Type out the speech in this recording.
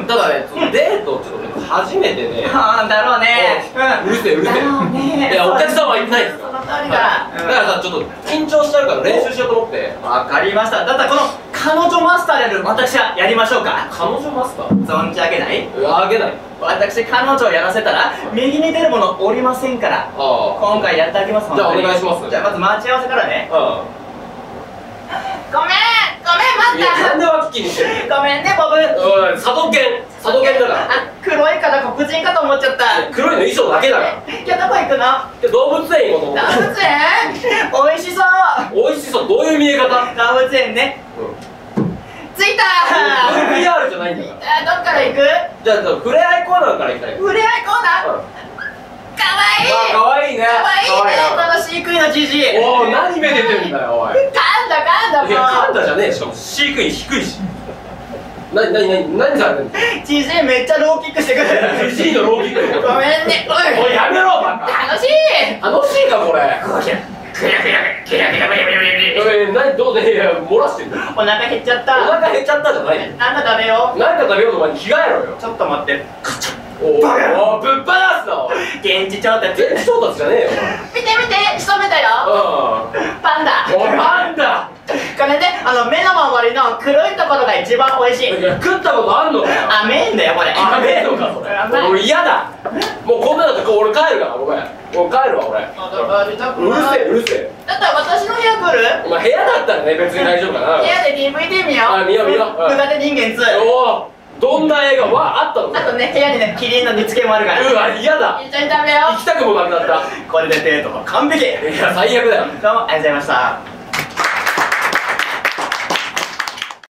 ただね、デートちょっと初めてで。 ああ、だろうね。 うるせえうるせえ。いや、お客さんはいないですよ。 その通りだ。 だからさ、ちょっと緊張しちゃうから練習しようと思って。 わかりました。だったらこの彼女マスターである私はやりましょうか。 彼女マスター？ 存じ上げない？ あげない。 私、彼女をやらせたら右に出るものおりませんから、今回やってあげます。 じゃあお願いします。 じゃあまず待ち合わせからね。ごめん待った。 なんで脇気にしてる？ ごめんねボブ。 佐渡県だから。 黒いから黒人かと思っちゃった。 黒いの衣装だけだから。 今日どこ行くの？ 動物園行こうと思って。 動物園？おいしそう。 おいしそう。どういう見え方？ 動物園ね。着いたー。 VR じゃないんだから。 どっから行く？ じゃあ触れ合いコーナーから行きたい。 触れ合いコーナー？かわいい。 かわいいね。 かわいいね、この飼育員のじじい。 おお、何目出てんだよ、おい。 噛んだもう。 いや、噛んだじゃねえ。しかも飼育員低いし。何されてんの？ じじいめっちゃローキックしてくる。 じじいのローキック。 ごめんね。 おい、やめろ、バカ。 楽しい。 楽しいか、これ。どうで、漏らしてんの？ お腹減っちゃった。 お腹減っちゃったじゃないの？ なんか食べよう。 なんか食べようと前に着替えろよ。 ちょっと待って。 おお、ぶっ放すな。 現地調達。 現地調達じゃねえよ。 見て仕留めたよ。パンダ。 おい、パンダ。 これね、目の周りの黒いところが一番美味しい。 食ったことあんのかよ。 甘えんだよこれ。 甘えんのかそれ。俺嫌だ。もうこんなだと俺帰るから。ごめん。もう帰るわ俺。うるせえうるせえ。 だったら私の部屋来る？ お前部屋だったらね別に大丈夫かな。 部屋で DVD 見よう。 見よう見よう。 ムカデ人間2。 おお、どんな映画はあったの？ あとね、部屋にね、キリンの煮付けもあるから。 うわ、嫌だ。 一緒に食べよう。 行きたくもなくなった。 これでデート完璧。 いや、最悪だよ。 どうもありがとうございました。